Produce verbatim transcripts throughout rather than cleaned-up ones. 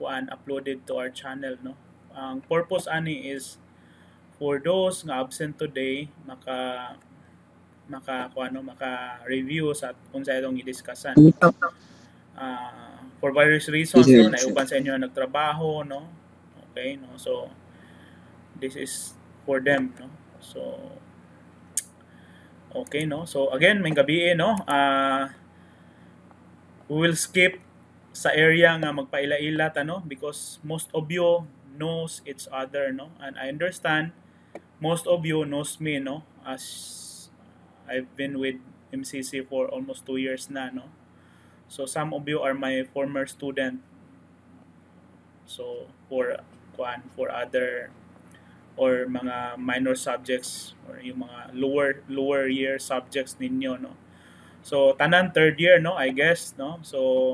kuan uploaded to our channel, no. Ang purpose ani is for those nga absent today maka maka kuan no maka review sa kung sa itong i-discussan. Uh, for various reasons, no, naiuban sa inyo na nagtrabaho, no. Okay, no. So this is for them, no. So okay, no. So again, may gabi, no. Uh, we will skip sa area nga magpaila-ila ta, no, because most of you knows each other, no, and I understand most of you knows me, no, as I've been with M C C for almost two years na, no. So some of you are my former student. So for kuan for other or mga minor subjects or yung mga lower lower year subjects ninyo, no. So tanan third year, no, I guess, no. So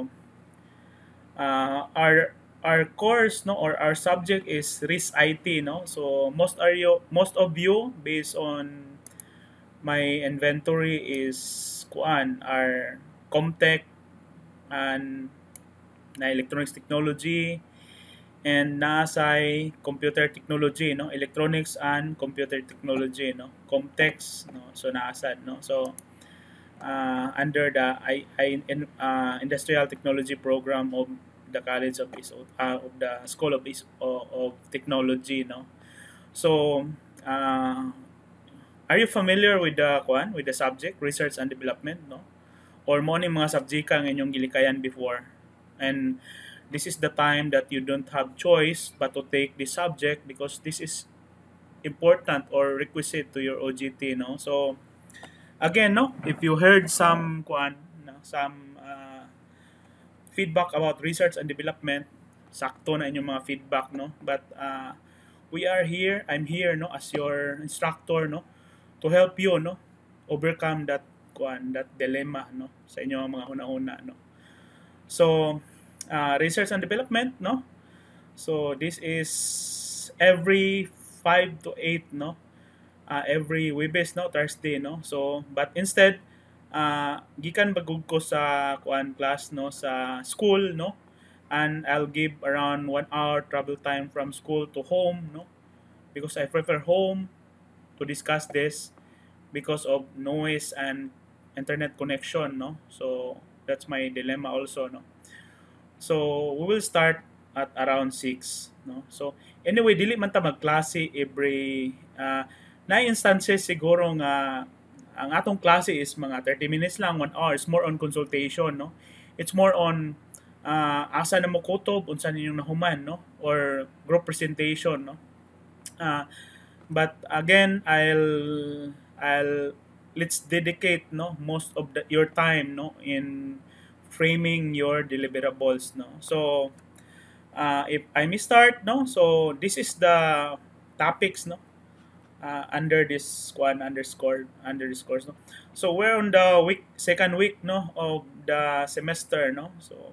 uh, our our course, no, or our subject is Res I T, no. So most are you most of you based on my inventory is kuan are Comtech and na electronics technology and nasay computer technology, no, electronics and computer technology, no, Comtex, no. So naasad, no. So uh, under the I, I in, uh, industrial technology program of the College of uh, of the School of of, of Technology, no. So uh, are you familiar with the kuan with the subject research and development, no, or mo ni mga subject ang inyong gilikayan before, and this is the time that you don't have choice but to take this subject because this is important or requisite to your O G T, no. So again, no, if you heard some kuan no, some uh, feedback about research and development, sakto na inyong mga feedback, no, but uh, we are here I'm here, no, as your instructor, no, to help you, no, overcome that kuan that dilemma, no, sa inyong mga una-una, no. So uh, research and development, no, so this is every five to eight, no, uh, every Webes, no, Thursday, no. So but instead uh, gikan bagog ko sa kuan class, no, sa school, no, and I'll give around one hour travel time from school to home, no, because I prefer home to discuss this because of noise and internet connection, no. So that's my dilemma also, no. So we will start at around six, no. So anyway, dili man ta magklase every uh, na instances siguro nga ang atong klase is mga thirty minutes lang, one hour. It's more on consultation, no. It's more on uh, asa na mo kutob, unsa ninyong nahuman, no, or group presentation, no. Uh, but again, I'll I'll let's dedicate, no, most of the, your time, no, in framing your deliverables, no. So uh, if I may start, no, so this is the topics, no, uh, under this one underscore under this course, no. So we're on the week second week, no, of the semester, no. So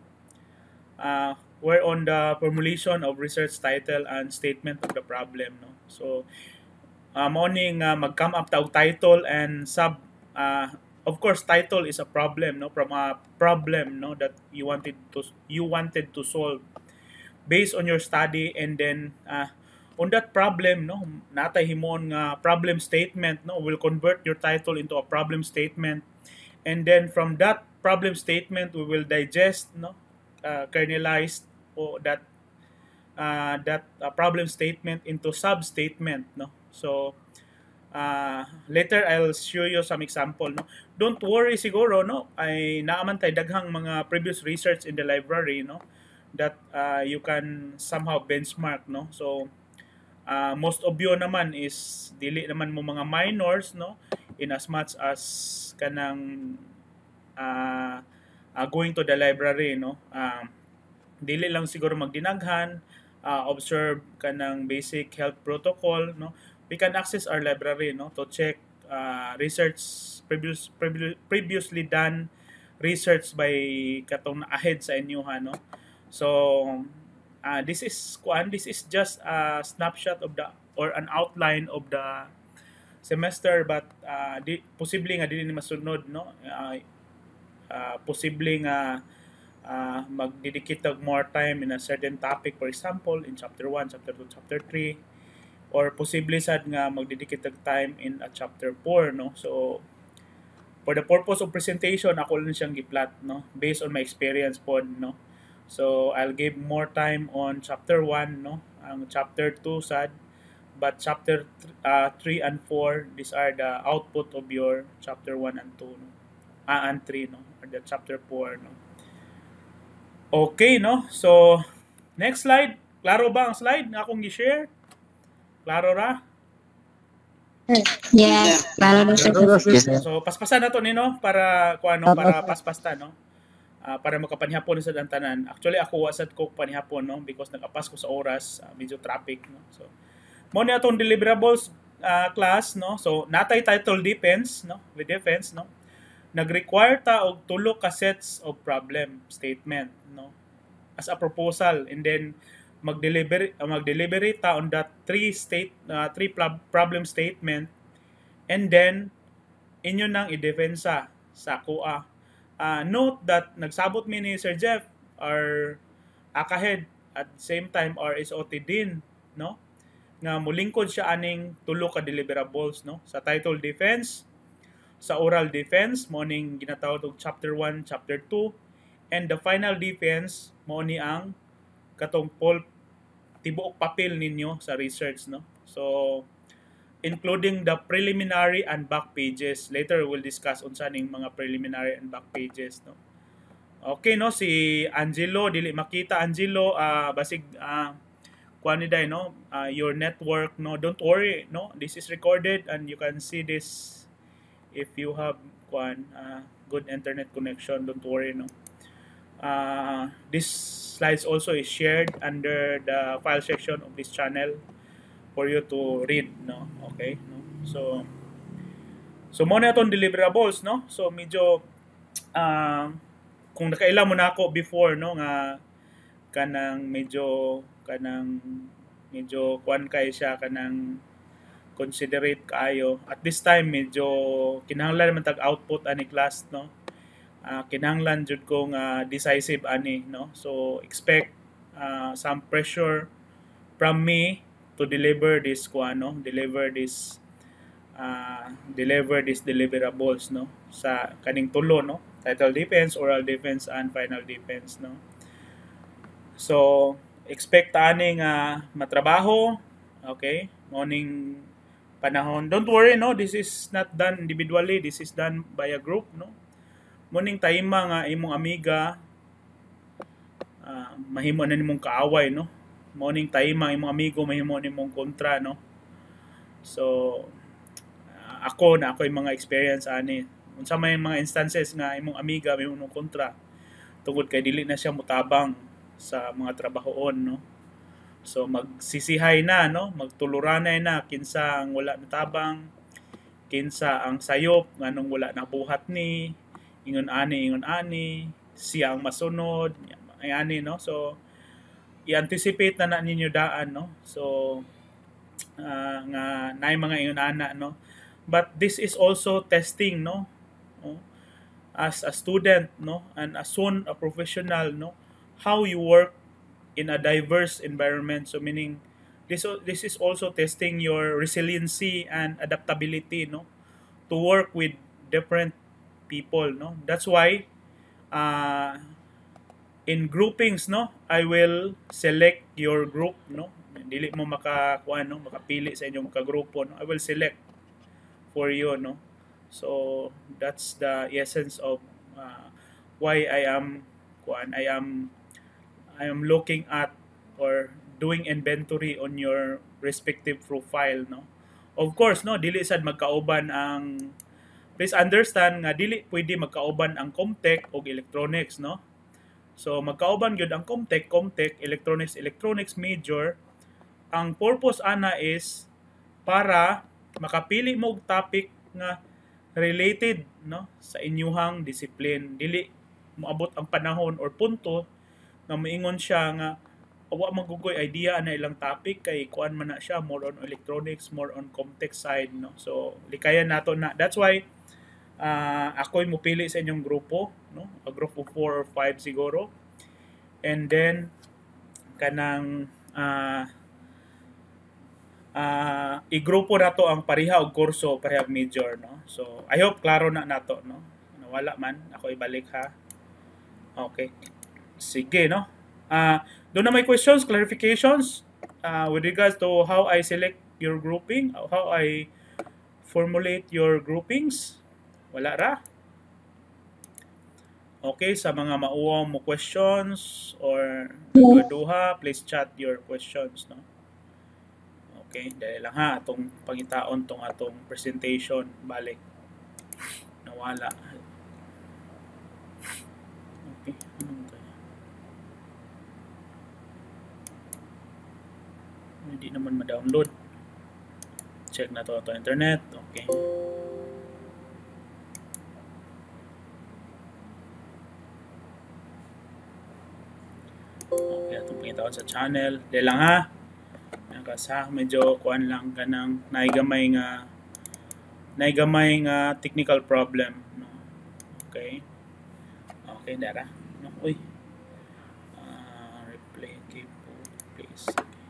uh, we're on the formulation of research title and statement of the problem, no. So uh, morning uh, mag-come up tawag title and sub uh, of course title is a problem, no, from a problem, no, that you wanted to you wanted to solve based on your study, and then uh, on that problem, no, natay himon nga problem statement, no, will convert your title into a problem statement, and then from that problem statement we will digest, no, uh, kernelize o that uh, that uh, problem statement into sub statement, no. So uh, later I'll show you some example, no. Don't worry siguro, no, ay naaman tay daghang mga previous research in the library, no, that uh, you can somehow benchmark, no. So uh, most of you naman is dili naman mo mga minors, no, in as much as kanang uh, uh, going to the library, no. Um, dili lang siguro magdinaghan, uh, observe kanang basic health protocol, no. We can access our library, no, to check uh, research previous, previous previously done research by katong ahead sa inyo, ha, no. So uh, this is kuan this is just a snapshot of the or an outline of the semester, but uh, di, posible nga dili ni masunod, no. Uh, uh, posible nga uh, magdedicate og more time in a certain topic, for example in chapter one, chapter two, chapter three, or posible sad nga magdedicate og time in a chapter four, no. So for the purpose of presentation, ako lang siyang giplat, no, based on my experience pod, no. So I'll give more time on chapter one, no, ang chapter two sad, but chapter th- uh, three and four, these are the output of your chapter one and two, no, ah, and three, no, or the chapter four, no. Okay, no, so next slide. Klaro ba ang slide na akong gi-share? Klaro ra? Yes, klaro na Yes. So paspasan na to nino para kuan, no, para paspasta, no. Ah, para makapanihapon sa dantanan. Actually ako wasad ko panihapon, no, because nagapas ko sa oras, ah, medyo traffic, no. So mo ni atong deliverables ah, class, no. So natay title defense, no, with defense, no. Nag-require ta og tulo ka sets of problem statement, no, as a proposal, and then mag-deliver uh, mag-deliberate ta on that three state uh, three pl- problem statement, and then inyo nang i-defensa sa kuha. Uh, note that nagsabot mi ni Sir Jeff or akahead at the same time or S O T din, no, nga mulingkod siya aning tulo ka deliverables, no, sa title defense, sa oral defense mo ning ginatawag og chapter one, chapter two, and the final defense mo ni ang katong pol tibuok papel ninyo sa research, no. So including the preliminary and back pages. Later we'll discuss unsa ning mga preliminary and back pages, no. Okay, no, si Angelo dili makita. Angelo, uh, basig uh, kuan ni day, no, uh, your network, no, don't worry, no, this is recorded and you can see this if you have kuan uh, good internet connection. Don't worry, no. Uh, this slides also is shared under the file section of this channel for you to read, no. Okay, no. So so mo na atong deliverables, no. So medyo uh, kung nakailam mo na ako before, no, nga kanang medyo kanang medyo kuan kay siya kanang considerate kaayo. At this time medyo kinahanglan man tag output ani class, no. Uh, kinahanglan jud ko nga decisive ani, no. So expect uh, some pressure from me to deliver this kuan, no, deliver this uh, deliver this deliverables, no, sa kaning tulo, no, title defense, oral defense, and final defense, no. So expect ani nga matrabaho, okay, morning panahon. Don't worry, no, this is not done individually, this is done by a group, no. Morning tayma nga imong amiga uh, mahimo na nimong kaaway, no. Morning tayma imong amigo mahimo nimong kontra, no. So uh, ako na ako yung mga experience ani unsa may mga instances nga imong amiga mahimo nimong kontra tungod kay dili na siya mutabang sa mga trabahoon, no. So magsisihay na, no, magtuluranay na kinsa ang wala natabang, kinsa ang sayop nganong wala nabuhat ni, ingon ani ingon ani, siya ang masunod, ay ani, no. So i-anticipate na na ninyo daan, no. So uh, nga naay mga ingon ana, no. But this is also testing, no, no, as a student, no, and as soon a professional, no, how you work in a diverse environment. So meaning this this is also testing your resiliency and adaptability, no, to work with different people, no. That's why uh, in groupings, no, I will select your group, no. Dili mo makakuan, no, makapili sa inyong kagrupo, no. I will select for you, no. So that's the essence of uh, why I am kuan I am I am looking at or doing inventory on your respective profile, no. Of course, no, dili sad magkauban ang, please understand nga dili pwede magkauban ang Comtech o electronics, no. So magkauban gyud ang Comtech, Comtech, electronics, electronics major. Ang purpose ana is para makapili mo og topic nga related, no, sa inyuhang discipline. Dili moabot ang panahon or punto nga moingon siya nga awa magugoy idea na ilang topic kay kuan man na siya more on electronics, more on Comtech side, no. So likayan nato na. That's why uh, ako'y mupili sa inyong grupo, no? A group of four or five siguro. And then kanang uh, uh, i-grupo na to ang pareha og kurso, pareha og major, no? So I hope klaro na nato, no? Nawala man, ako ibalik ha. Okay. Sige, no? Uh, doon na may questions, clarifications uh, with regards to how I select your grouping, how I formulate your groupings. Wala ra? Okay, sa mga mauwang mo questions or duha, please chat your questions, no? Okay, dahil lang ha, atong pangitaon tong atong presentation, balik. Nawala. Okay, anong tayo? Hindi naman ma-download. Check na to ito internet. Okay. Okay, atong pangitaon sa channel. Dahil lang ha. Sa medyo kuan lang kanang naigamay nga naigamay nga technical problem, no? Okay. Okay, dara. No, uy. Uh, replay keyboard please.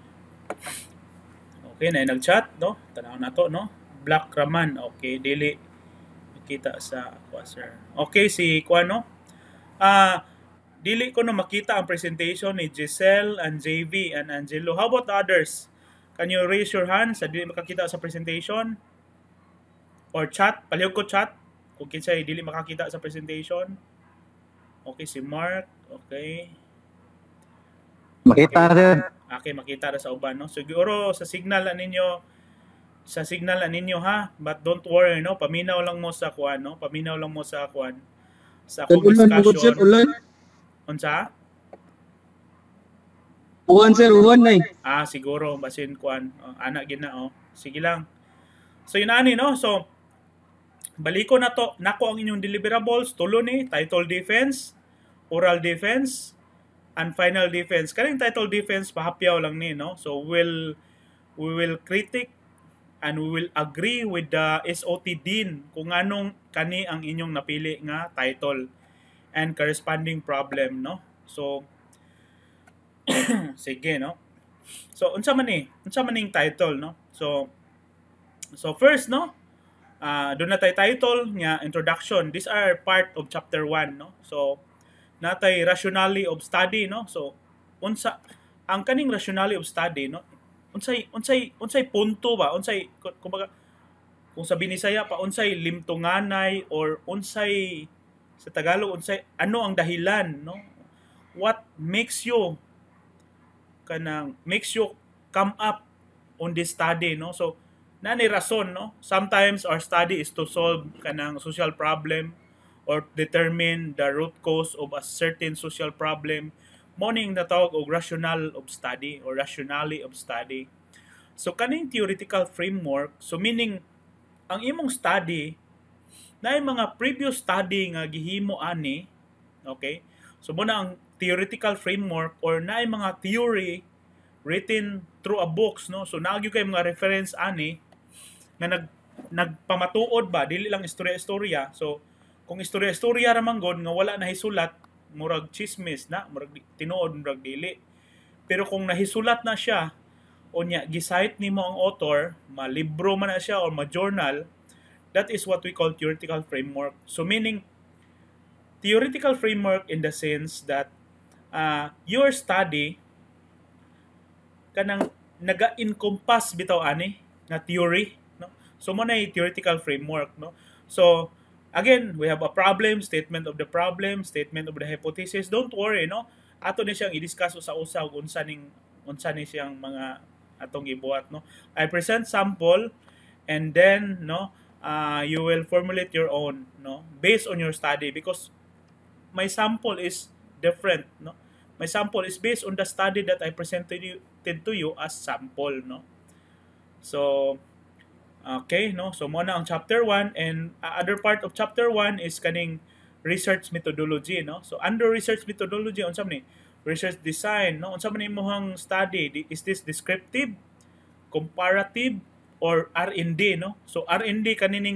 Okay, na nag-chat, no? Tanaw na to, no? Black Raman. Okay, dili makita sa kuha, sir. Okay, si kuan, no? Ah, uh, dili ko na makita ang presentation ni Giselle and J V and Angelo. How about others? Can you raise your hand sa dili makakita sa presentation? Or chat? Palihog ko chat. Kung kinsay dili makakita sa presentation. Okay, si Mark. Okay. Makita na din. Okay, makita na sa uban, no? Siguro sa signal na ninyo, sa signal na ninyo ha. But don't worry, no? Paminaw lang mo sa kuan, no? Paminaw lang mo sa kuan. Sa akong discussion. Unsa? Uwan sir, uwan na eh. Ah, siguro basin kuan. Oh, anak gid na, oh. Sige lang. So yun ani, no? So baliko na to. Nako ang inyong deliverables, tulo ni title defense, oral defense, and final defense. Kaning title defense pahapyaw lang ni, no? So we'll we will critic and we will agree with the S O T Dean kung anong kani ang inyong napili nga title and corresponding problem, no? So sige, no? So unsa man ni? Unsa man ning title, no? So so first, no? Uh, doon na tayo title nga introduction. These are part of chapter one, no? So natay rationale of study, no? So unsa ang kaning rationale of study, no? Unsay unsay unsay punto ba? Unsay kumbaga kung sa Binisaya pa unsay limtunganay or unsay sa Tagalog unsay ano ang dahilan, no? What makes you kanang makes you come up on this study, no? So nani rason, no? Sometimes our study is to solve kanang social problem or determine the root cause of a certain social problem. Morning na tawag og rational of study or rationale of study. So kaning theoretical framework, so meaning ang imong study na mga previous study nga gihimo ani, okay? So muna ang theoretical framework or na mga theory written through a books, no? So naagyo kay mga reference ani nga nag nagpamatuod ba dili lang istorya-istorya. So kung istorya-istorya ra man gud nga wala na hisulat, murag chismis na, murag tinuod murag dili. Pero kung nahisulat na siya unya gisite nimo ang author, malibro man na siya or ma-journal, that is what we call theoretical framework. So meaning theoretical framework in the sense that uh, your study kanang naga-encompass bitaw ani na theory, no? So mo na theoretical framework, no? So again, we have a problem, statement of the problem, statement of the hypothesis. Don't worry, no? Ato ni siyang i-discuss sa usa ug unsa ning unsa ni siyang mga atong gibuhat, no? I present sample and then, no, uh, you will formulate your own, no, based on your study because my sample is different, no? My sample is based on the study that I presented you, to you as sample, no? So, okay, no? So, muna ang chapter one and uh, other part of chapter one is kaning research methodology, no? So, under research methodology, unsa man ni? Research design, no? Unsa man imong study? Is this descriptive, comparative, or R and D, no? So, R and D kanining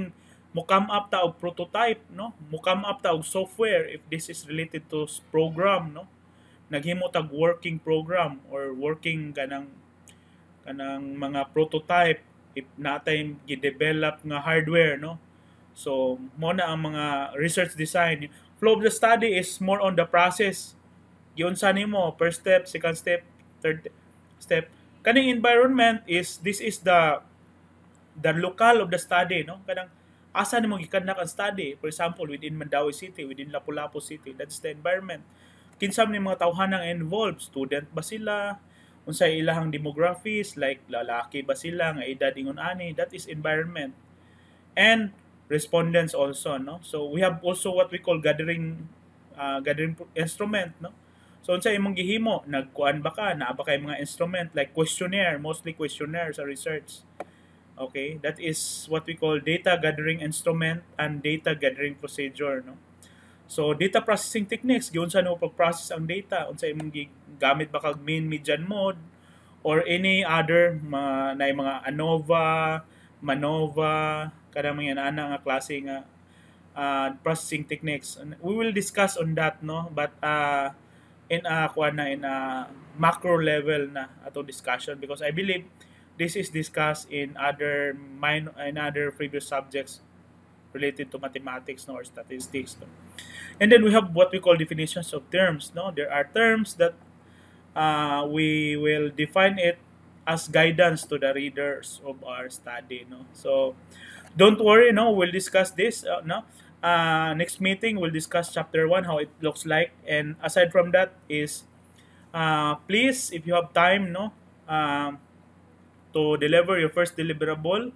mo come up ta og prototype, no, mo come up ta og software if this is related to s- program, no, naghimo tag working program or working kanang kanang mga prototype if natay gi-develop nga hardware, no. So mo na ang mga research design. Flow of the study is more on the process. Yun sa nimo first step, second step, third step. Kaning environment is this is the the local of the study, no, kanang asa nimo gikandak ang study, for example within Mandawi City, within Lapu-Lapu City, that's the environment. Kinsam ni mga tawhanang involved, student ba sila, unsay ilahang demographics, like lalaki ba sila nga edad ingon ani, that is environment. And respondents also, no, so we have also what we call gathering uh, gathering instrument, no. So unsa imong gihimo, nagkuan ba ka, naa ba kay mga instrument like questionnaire, mostly questionnaire sa research. Okay, that is what we call data gathering instrument and data gathering procedure, no. So data processing techniques, giunsa nimo pag-process ang data, unsa imong gamit ba kag main median mode or any other mga na mga ANOVA, MANOVA, kada mga ana nga klase nga uh, processing techniques. And we will discuss on that, no, but uh, in a kuan na in a macro level na ato discussion, because I believe this is discussed in other min in other previous subjects related to mathematics, no, or statistics, no. And then we have what we call definitions of terms, no. There are terms that uh, we will define it as guidance to the readers of our study, no. So don't worry, no, we'll discuss this, uh, no. Uh, next meeting we'll discuss chapter one, how it looks like, and aside from that is uh, please, if you have time, no, um, to deliver your first deliverable,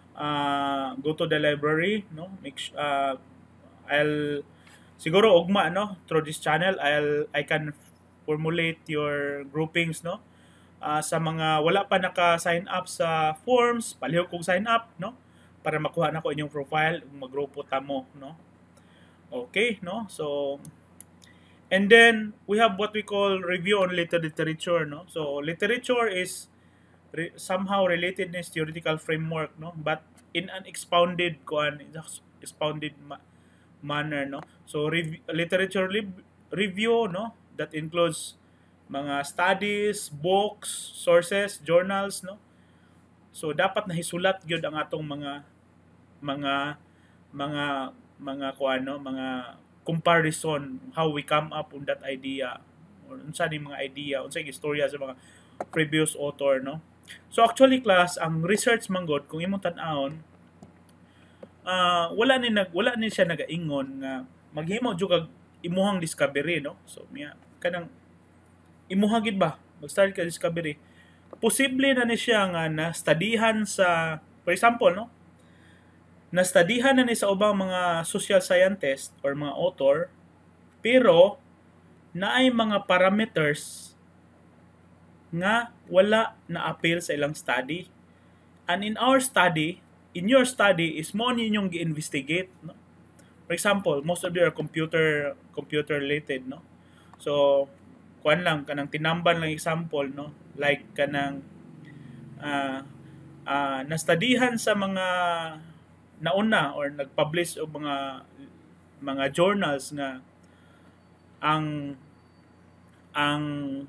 uh, go to the library, no, make sh- uh, I'll siguro ugma, no, through this channel I'll I can formulate your groupings, no. Uh, sa mga wala pa naka-sign up sa forms, palihog kong sign up, no, para makuha na ko inyong profile, magrupo ta mo, no. Okay, no. So and then we have what we call review on literature, no. So literature is re- somehow relatedness theoretical framework, no, but in an expounded kuan expounded ma- manner, no. So rev- literature li- review, no, that includes mga studies, books, sources, journals, no. So dapat nahisulat gyud ang atong mga mga mga mga kuan, no, mga comparison, how we come up on that idea, or unsa ni mga idea, unsa istorya sa mga previous author, no. So actually class, ang research manggod kung imong tan-awon, uh, wala ni nag wala ni siya nagaingon nga maghimo jud kag imuhang discovery, no. So miya kanang imuha gid ba mag-start ka discovery, posible na ni siya nga na studyhan sa, for example, no, na studyhan na ni sa ubang mga social scientist or mga author, pero naay mga parameters nga wala na appeal sa ilang study. And in our study, in your study is mo ninyong gi-investigate, no. For example, most of you are computer computer related, no. So kuan lang kanang tinamban lang example, no, like kanang uh, uh, nastudihan sa mga nauna or nag-publish og mga mga journals nga ang ang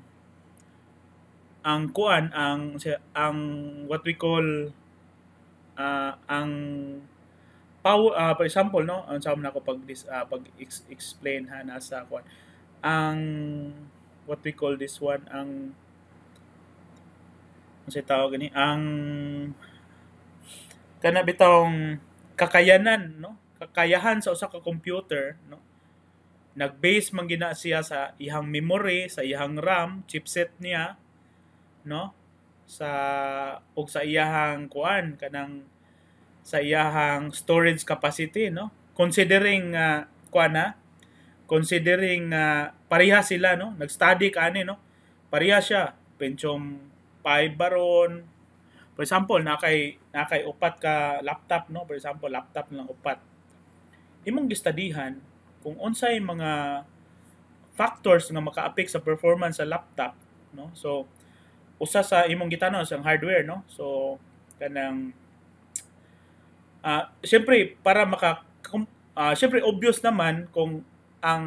ang kuan ang ang what we call uh, ang power, uh, for example, no, ang sa na ko pag dis, uh, pag ex- explain ha nasa kuan ang what we call this one, ang ano siya tawag gani, ang kana bitawng kakayanan, no, kakayahan sa usa ka computer, no, nag-base man gina siya sa ihang memory, sa ihang RAM chipset niya, no, sa og sa iyahang kuan kanang sa iyahang storage capacity, no, considering uh, kuan na considering uh, pareha sila, no, nag-study kani, no, pareha siya Pentium five baron, for example, na kay na kay upat ka laptop, no, for example laptop lang upat, imong gistudihan kung unsay mga factors nga maka-affect sa performance sa laptop, no. So usa sa imong gitanon sa hardware, no, so kanang Ah, syempre para maka kum- ah, syempre obvious naman kung ang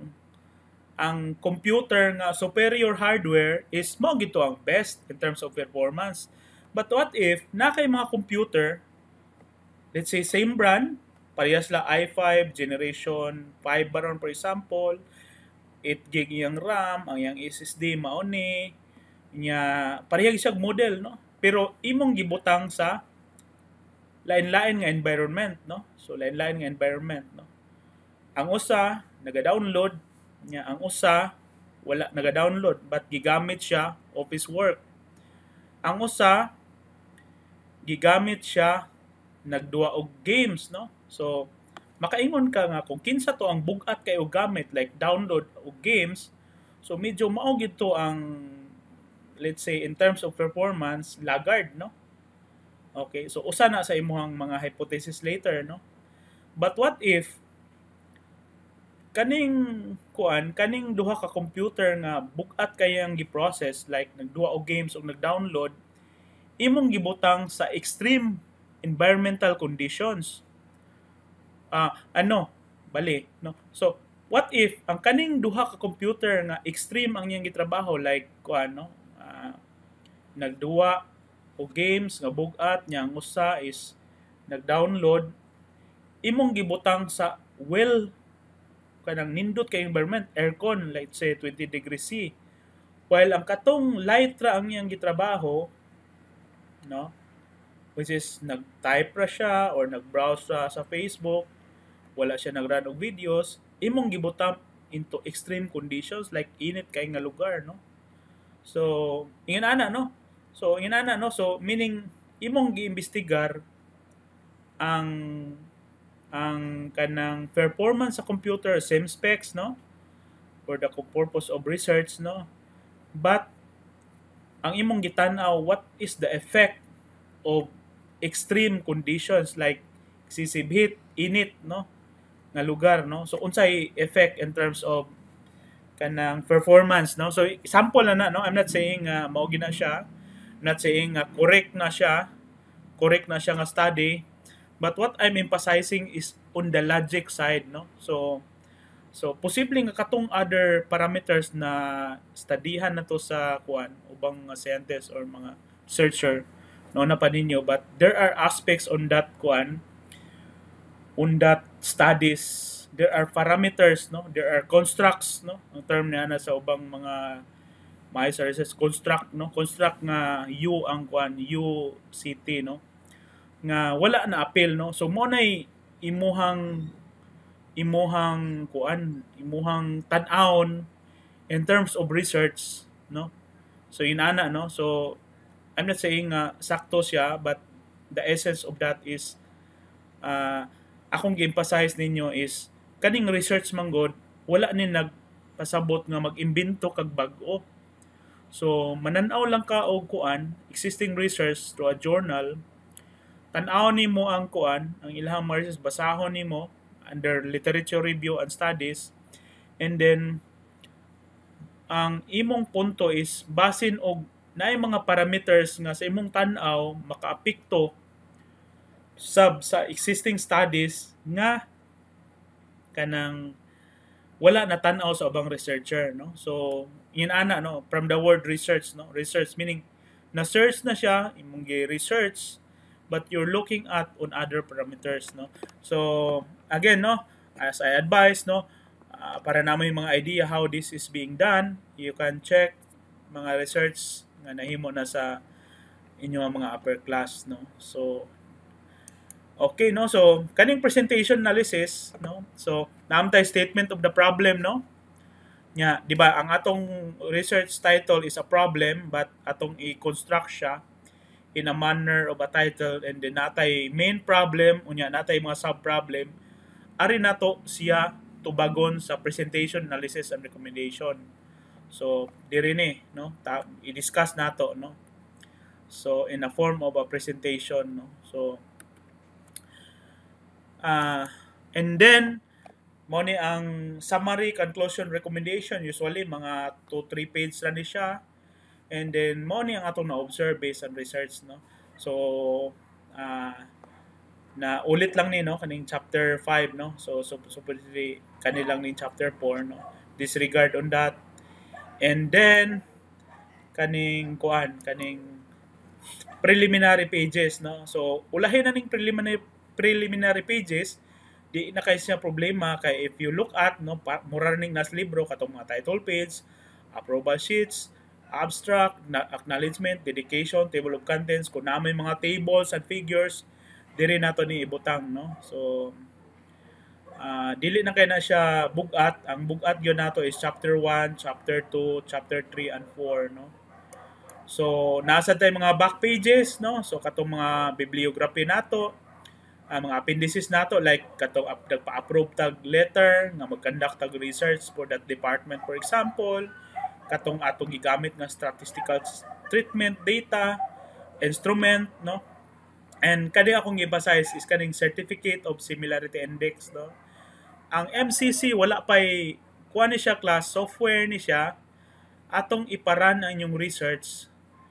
ang computer nga superior hardware is mo gito ang best in terms of performance. But what if na kay mga computer, let's say same brand, parehas la i five generation five baron for example, eight gig yung RAM, ang yang S S D mao ni nya parehas siya model no. Pero imong gibutang sa lain-lain nga environment no. So lain-lain nga environment no. Ang usa naga-download nya ang usa wala naga-download but gigamit siya office work. Ang usa gigamit siya nagduwa og games no. So makaingon ka nga kung kinsa to ang bugat kay og gamit like download og games, so medyo mao gid to ang let's say in terms of performance laggard no. Okay, so usa na sa imuhang mga hypothesis later no. But what if kaning kuan kaning duha ka computer nga bugat kayang gi-process like nagduwa og games o nag-download, imong gibutang sa extreme environmental conditions. Ah, ano, bali, no? So, what if ang kaning duha ka computer nga extreme ang iyang gitrabaho like kuan no, ah, nagduwa og games nga bugat nya ang usa is nag-download, imong gibutang sa well kanang nindot kay environment aircon like say twenty degrees C, while ang katong light ra ang iyang gitrabaho no, which is nag-type ra siya or nag-browse ra sa Facebook, wala siya nag-run og videos, imong gibutang into extreme conditions like init kay nga lugar no. So ingin ana no, so ingin ana no, so meaning imong giimbestigar ang ang kanang performance sa computer same specs no for the purpose of research no, but ang imong gitan-aw what is the effect of extreme conditions like excessive heat, init no nga lugar no. So unsay effect in terms of kanang performance no. So sample na na no, I'm not saying nga uh, mao gina siya, I'm not saying nga uh, correct na siya, correct na siya nga study, but what I'm emphasizing is on the logic side no. So so posible nga katong other parameters na studyhan na to sa kuan ubang mga scientists or mga researcher no na pa ninyo, but there are aspects on that kuan on that studies, there are parameters no, there are constructs no, ang term niya na sa ubang mga mga researchers, construct no, construct nga u ang kuan u city no nga wala na appeal no. So mo nay imuhang imuhang kuan imuhang tan-awon in terms of research no. So inana no, so I'm not saying uh, sakto siya, but the essence of that is uh, akong gi-emphasize ninyo is kaning research manggod wala ni nagpasabot nga mag-imbento kag bag-o. So manan-aw lang ka og kuan existing research through a journal, tan-aw nimo ang kuan ang ilahang mga research, basahon nimo under literature review and studies, and then ang imong punto is basin og naay mga parameters nga sa imong tan-aw makaapekto sub sa existing studies nga kanang wala na tan-aw sa ubang researcher no. So yun ana no, from the word research no, research meaning na search na siya imong gi-research but you're looking at on other parameters no. So again no, as I advise no, uh, para na may mga idea how this is being done, you can check mga research nga nahimo na sa inyong mga upper class no. So okay no, so kaning presentation analysis no, so naamtay statement of the problem no nya di ba, ang atong research title is a problem but atong i-construct siya in a manner of a title, and then natay main problem unya natay mga sub problem, ari nato siya tubagon sa presentation analysis and recommendation. So diri ni no ta- i-discuss nato no, so in a form of a presentation no. So uh, and then mo ni ang summary, conclusion, recommendation, usually mga two to three page ra ni siya, and then mo ni ang atong na-observe based on research no. So uh, na ulit lang ni no kaning chapter five no. So so supposedly kanilang ni chapter four no. Disregard on that. And then kaning kuan kaning preliminary pages no. So ulahin na ning preliminary preliminary pages di na kay siya problema kay if you look at no pa, mura ning nas libro katong mga title page, approval sheets, abstract, na, acknowledgement, dedication, table of contents, kung na may mga tables and figures diri nato ni ibutang no. So uh, dili na kay na siya bugat. Ang bugat gyud nato is chapter one, chapter two, chapter three and four no. So nasa tay mga back pages no. So katong mga bibliography nato, ang mga appendices nato like katong up, nagpa-approve tag letter nga mag-conduct tag research for that department for example, katong atong gigamit nga statistical treatment data, instrument no. And kani akong emphasize is kaning certificate of similarity index no. Ang M C C wala pay kuha ni siya class software ni siya atong iparan ang inyong research.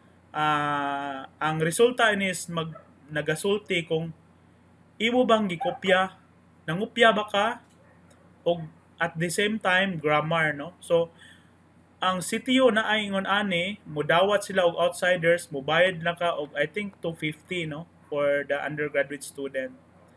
Uh, ang resulta is mag nagasulti kung imo bang gikopya, nangupya ba ka o at the same time grammar no. So ang C T O na ay ingon ani mudawat sila og outsiders, mobayad na ka og I think two hundred fifty no for the undergraduate student.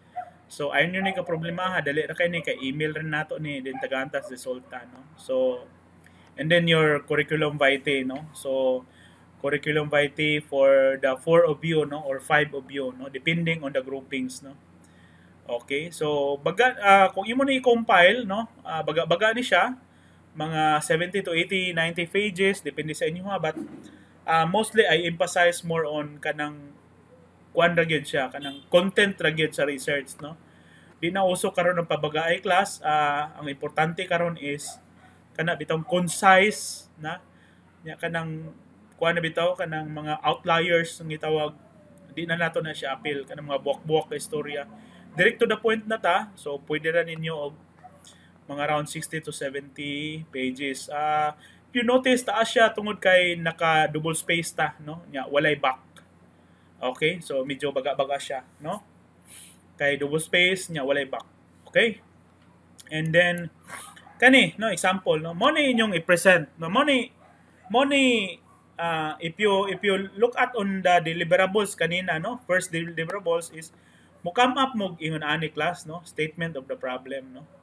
So ayun yun ni ka problema ha, dali ra kay ni kay email rin nato ni din tagantas resulta no. So and then your curriculum vitae no. So curriculum vitae for the four of you no or five of you no depending on the groupings no. Okay, so baga uh, kung imo na i-compile no, uh, baga-baga ni siya mga seventy to eighty, ninety pages depende sa inyo ha, but uh, mostly I emphasize more on kanang kuan ra gyud siya, kanang content ra gyud sa research no. Di na uso karon ng pabagaay class, uh, ang importante karon is kana bitong concise na nya kanang kuan na bitaw kanang mga outliers ang gitawag, di na nato na siya appeal kanang mga buwak-buwak ka istorya. Direct to the point na ta, so pwede ra ninyo og mga around sixty to seventy pages. Uh, you notice taas siya tungod kay naka double space ta no, nya walay back. Okay, so medyo baga-baga siya no. Kay double space nya walay back. Okay? And then kani no example no, mo ni inyong i-present no, mo ni mo ni uh, if you if you look at on the deliverables kanina no, first deliverables is mo come up mo ingon ani class no, statement of the problem no.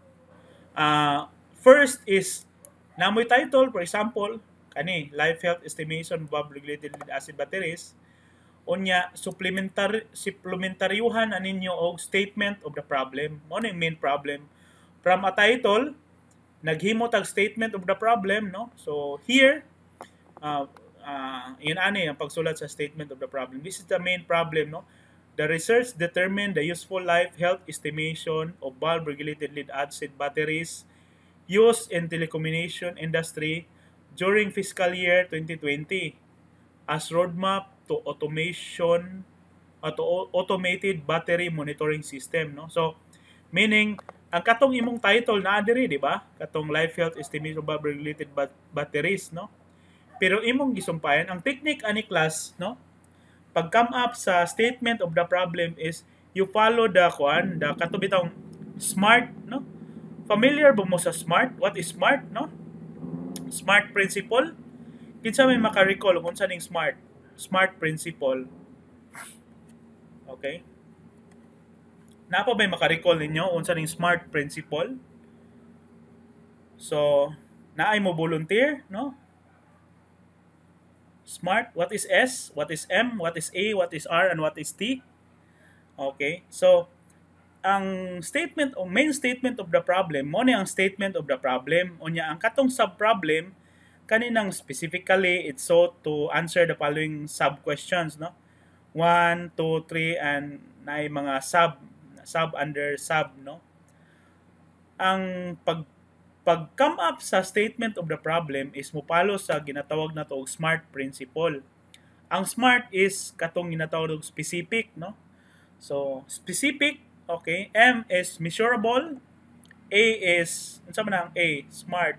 Uh, first is namoy title for example kani life health estimation of regulated lead acid batteries, unya supplementary supplementaryuhan aninyo og statement of the problem. Mo ni main problem from a title naghimo tag statement of the problem no. So here uh, uh, yun ani ang pagsulat sa statement of the problem. This is the main problem no. The research determined the useful life health estimation of bulb-regulated lead-acid batteries used in telecommunication industry during fiscal year twenty twenty as roadmap to automation uh, to automated battery monitoring system no. So meaning ang katong imong title na diri di ba? Katong life health estimation of bulb-regulated bat- batteries no. Pero imong gisumpayan ang technique ani class no. Pag come up sa statement of the problem is you follow the kuan, the katubitang SMART no. Familiar ba mo sa SMART? What is SMART no? SMART principle. Kinsa may maka-recall kung saan yung SMART? SMART principle. Okay? Napa ba maka-recall ninyo kung saan yung SMART principle? So, naay mo volunteer no? SMART, what is S, what is M, what is A, what is R, and what is T? Okay, so ang statement o main statement of the problem mo ni ang statement of the problem unya ang katong sub-problem kaninang specifically it's sought to answer the following sub-questions no. one, two, three and naay mga sub sub under sub no. Ang pag pag come up sa statement of the problem is mupalo sa ginatawag na to og SMART principle. Ang SMART is katong ginatawag og specific no. So specific, okay, M is measurable, A is unsa man ang A, SMART.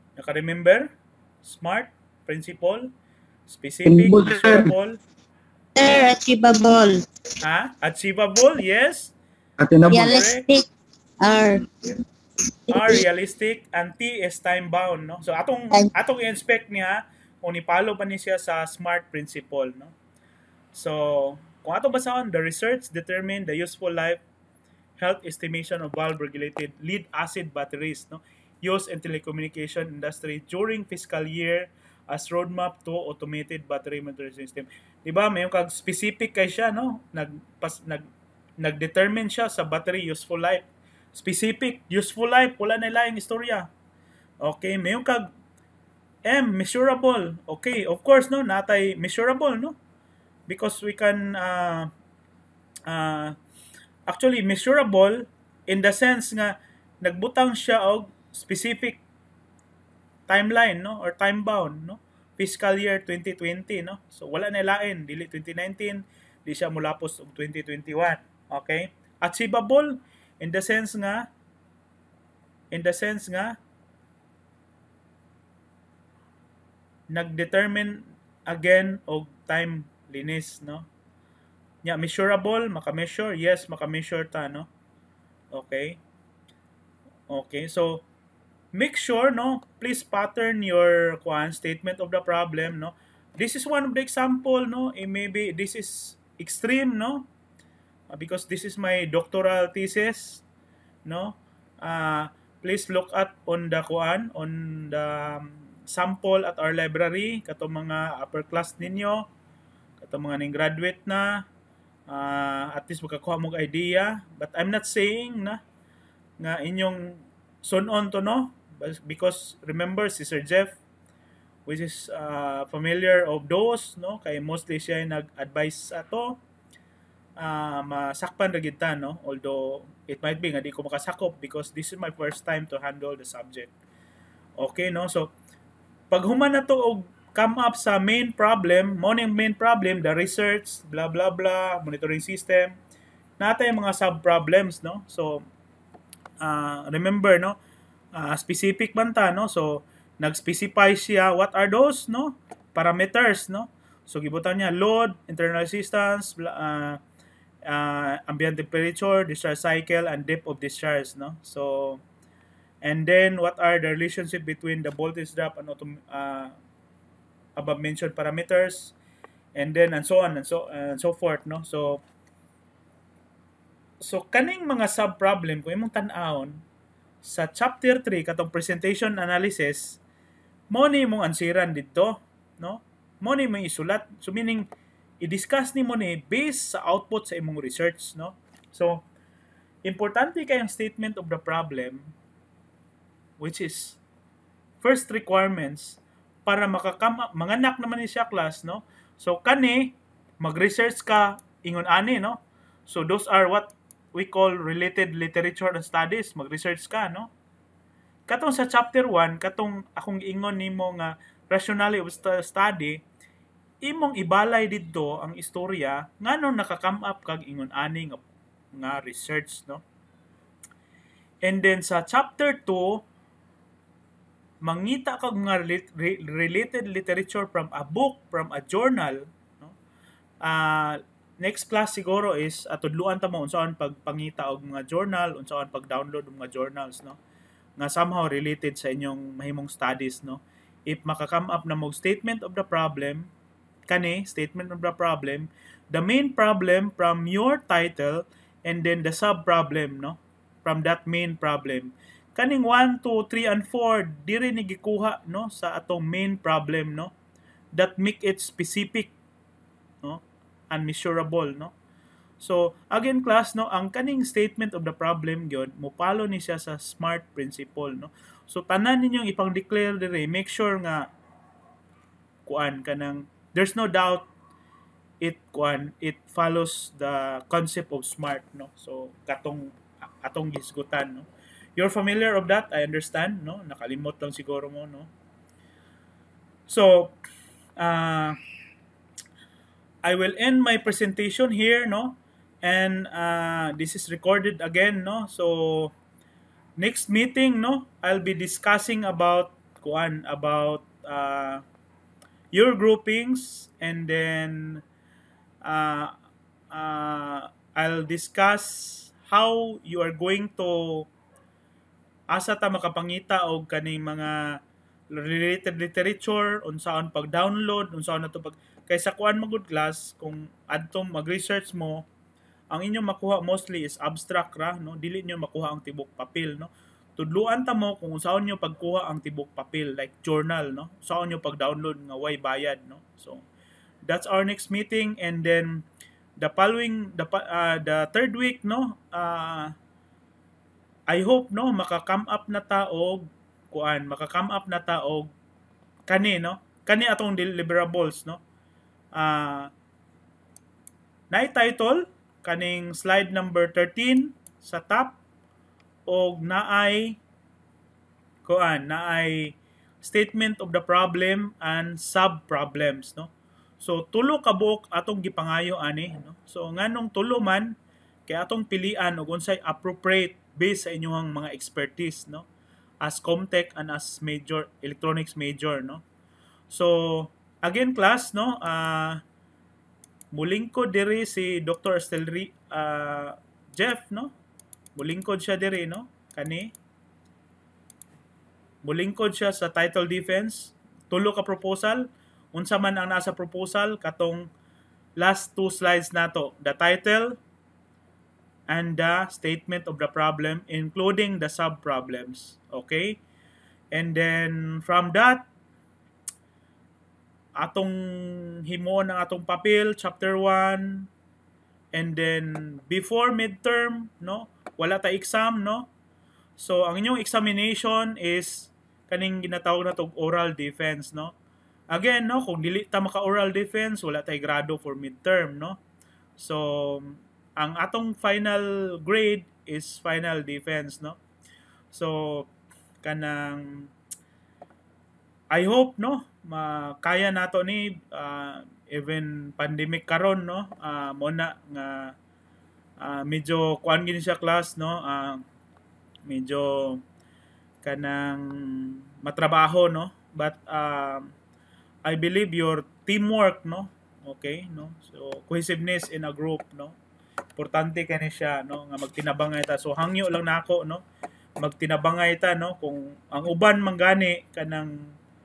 Naka-remember? SMART principle, specific, measurable, Sir, achievable. Ha? Achievable, yes. Attainable. Correct. Realistic. R. R, realistic, and T is time bound, no? So atong And atong i-inspect niya kung ipalo ba ni siya sa SMART principle, no? So, kung ato basahon, the research determined the useful life health estimation of valve-regulated lead acid batteries, no, used in telecommunication industry during fiscal year as roadmap to automated battery monitoring system. Di ba, may kag specific kay siya, no? Nag, pas, nag, nag-determine siya sa battery useful life. Specific, useful life, wala na laing istorya. Okay, may kag M, measurable. Okay, of course, no, natay measurable, no? Because we can uh, uh, actually measurable in the sense nga nagbutang siya og specific timeline, no, or time bound, no, fiscal year twenty twenty, no, so wala na lain dili twenty nineteen, di siya mulapos og twenty twenty-one. Okay, achievable in the sense nga in the sense nga nagdetermine again og time linis, no. Yeah, measurable, maka-measure, yes, maka-measure ta, no. Okay. Okay, so make sure, no, please pattern your kuan statement of the problem, no. This is one of the example, no. Eh, maybe this is extreme, no, uh, because this is my doctoral thesis, no. Uh, please look at on the kuan on the um, sample at our library kato mga upper class ninyo, kato mga ning graduate na, uh, at least makakuha mo idea, but I'm not saying na nga inyong sunon to, no, because remember si Sir Jeff, which is uh, familiar of those, no, kay mostly siya ay nag-advise ato, uh, masakpan ra gid ta, no, although it might be nga di ko makasakop because this is my first time to handle the subject. Okay, no, so pag human na to og come up sa main problem, mo ning main problem, the research, blah blah blah, monitoring system, natay mga sub problems, no. So uh, remember, no, uh, specific man ta, no, so nag-specify siya what are those, no, parameters, no, so gibutan niya load, internal resistance, uh, uh, ambient temperature, discharge cycle, and depth of discharge, no. So and then what are the relationship between the voltage drop and autom- uh, above mentioned parameters, and then and so on and so uh, and so forth, no. So so kaning mga sub problem kung imong tan-awon sa chapter three katong presentation analysis, mo ni mong ansiran dito, no, mo ni mong isulat, so meaning i-discuss ni mo ni based sa output sa imong research, no. So importante kay ang statement of the problem, which is first requirements para makakam manganak naman ni siya class, no. So kani mag-research ka ingon ani, no. So those are what we call related literature and studies, mag-research ka, no. Katong sa chapter one, katong akong ingon nimo nga rationale of study, imong ibalay didto ang istorya nganong nakakam up kag ingon ani nga, nga research, no. And then sa chapter two, mangita kag mga related literature from a book, from a journal, no. Uh, next class siguro is atudluan ta mo unsaon pagpangita og mga journal, unsaon pag-download og mga journals, no, nga somehow related sa inyong mahimong studies, no. If makakam up na mo statement of the problem, kani statement of the problem, the main problem from your title, and then the sub problem, no, from that main problem. Kaning one, two, three, and four diri ni gikuha, no, sa atong main problem, no, that make it specific, no, and measurable, no. So again class, no, ang kaning statement of the problem gyud mopalo ni siya sa SMART principle, no. So tanan ninyong ipang declare dire, make sure nga kuan kanang there's no doubt it kuan it follows the concept of SMART, no. So katong atong gisgutan, no. You're familiar of that, I understand, no? Nakalimot lang siguro mo, no? So, uh, I will end my presentation here, no? And uh, this is recorded again, no? So, next meeting, no? I'll be discussing about, kuan, about uh, your groupings, and then uh, uh, I'll discuss how you are going to asa ta makapangita og kaning mga related literature, unsaon pag-download, unsaon nato pag kaysa kuan mo good class kung adtong mag-research mo, ang inyong makuha mostly is abstract ra, no? Dili niyo makuha ang tibok papel, no? Tudluan ta mo kung unsaon niyo pagkuha ang tibok papel like journal, no? Saan niyo pag-download nga way bayad, no? So that's our next meeting, and then the following the uh, the third week, no? Uh, I hope, no, maka-come up na ta og kuan, maka-come up na ta og kani, no? Kani atong deliverables, no? Ah, uh, nay title kaning slide number thirteen sa top, og naay kuan, naay statement of the problem and sub problems, no? So tulo ka buok atong gipangayo ani, no? So nganong tulo man kay atong pilian og unsay appropriate based sa inyong mga expertise, no? As Comtech and as major electronics major, no? So again class, no, uh, mulingkod diri si Doctor Estelri uh, Jeff, no? Mulingkod siya diri, no? Kani mulingkod siya sa title defense, tulo ka proposal, unsa man ang nasa proposal katong last two slides nato, the title and the statement of the problem, including the sub-problems. Okay? And then, from that, atong himo ng atong papel, chapter one, and then, before midterm, no? Wala ta exam, no? So, ang inyong examination is kaning ginatawag na tog oral defense, no? Again, no, kung dili ta maka-oral defense, wala tay grado for midterm, no? So, ang atong final grade is final defense, no? So kanang I hope, no, makaya nato ni uh, even pandemic karon, no, uh, mo na nga uh, medyo kuan gini siya class, no, uh, medyo kanang matrabaho, no, but uh, I believe your teamwork, no, okay, no, so cohesiveness in a group, no, importante kani siya, no, nga magtinabangay ta. So hangyo lang nako, no, magtinabangay ta, no, kung ang uban manggani kanang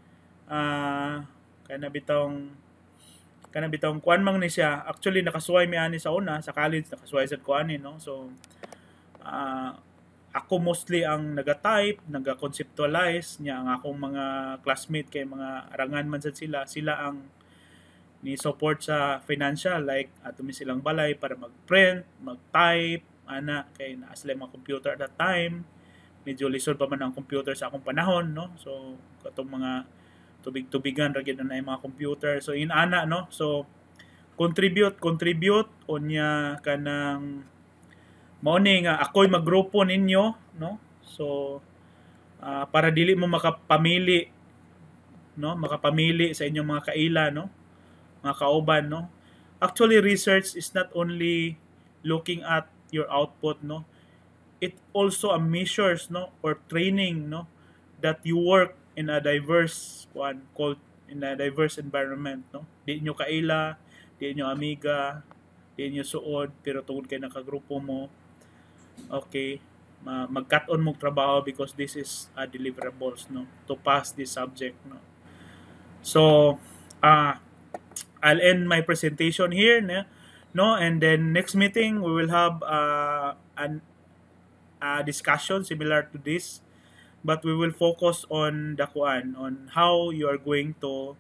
uh, kana bitong kana bitong kuan mang ni siya, actually nakasuway mi ani sa una sa college, nakasuway sad ko ani, no. So uh, ako mostly ang naga-type, naga-conceptualize nya, ang akong mga classmate kay mga arangan man sad sila, sila ang ni support sa financial, like ato mi silang balay para mag-print, mag-type, ana kay naa sila mga computer at that time. Medyo lisod pa man ang computer sa akong panahon, no. So katong mga tubig-tubigan ra gyud na yung mga computer. So in ana, no. So contribute contribute unya kanang mao ni nga ako'y maggrupo ninyo, no. So uh, para dili mo makapamili, no, makapamili sa inyong mga kaila, no, mga kauban, no. Actually, research is not only looking at your output, no. It also a measures, no, or training, no, that you work in a diverse one called in a diverse environment, no. Di nyo kaila, di nyo amiga, di nyo suod, pero tungod kay nakagrupo mo, okay, mag-cut-on mong trabaho because this is a deliverables, no, to pass this subject, no. So, ah, uh, I'll end my presentation here, no, and then next meeting we will have uh, an a discussion similar to this, but we will focus on the kuan, on how you are going to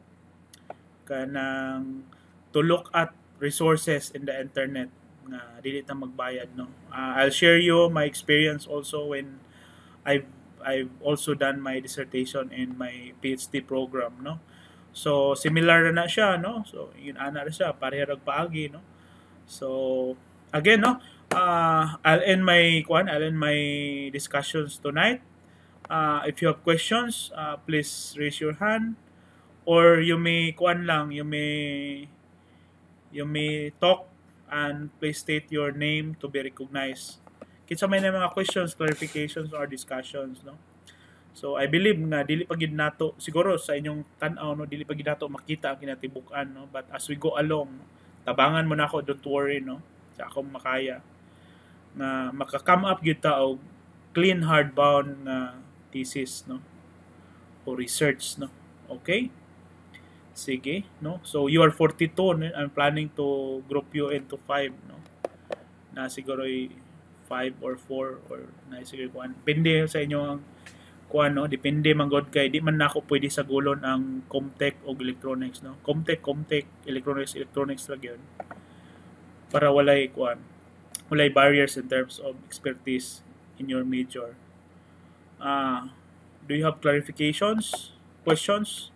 kanang to look at resources in the internet na dili ta magbayad, no. Uh, I'll share you my experience also when I've I've also done my dissertation in my PhD program, no. So similar na siya, no. So yun ana ra siya, pareha rag paagi, no. So again, no, uh, I'll end my kuan, I'll end my discussions tonight. Uh, if you have questions, uh, please raise your hand, or you may kuan lang, you may you may talk and please state your name to be recognized. Kinsa may na mga questions, clarifications, or discussions, no. So I believe nga dili pa gid nato siguro sa inyong tan-aw, no, dili pa gid nato makita ang kinatibuk-an, no, but as we go along, tabangan mo na ako, don't worry, no? Sa akong makaya na maka-come up gyud ta og clean hardbound na thesis, no? O research, no? Okay? Sige, no? So you are forty-two, no? I'm planning to group you into five, no? Na siguro five or four or na siguro kuan. Depende sa inyo ang kuan, no? Depende man god kay di man nako pwede sa gulon ang Comtech o electronics, no? Comtech, Comtech, electronics, electronics lang yun. Para walay kuan, walay barriers in terms of expertise in your major. Ah, uh, do you have clarifications, questions?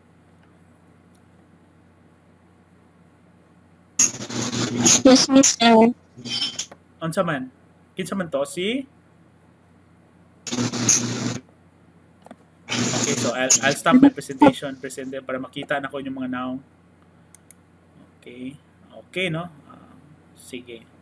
Yes, mister. Unsa man? Kinsa man to? Si? Okay, so I'll, I'll stop my presentation, present para makita na ko yung mga naong. Okay. Okay, no? Uh, sige.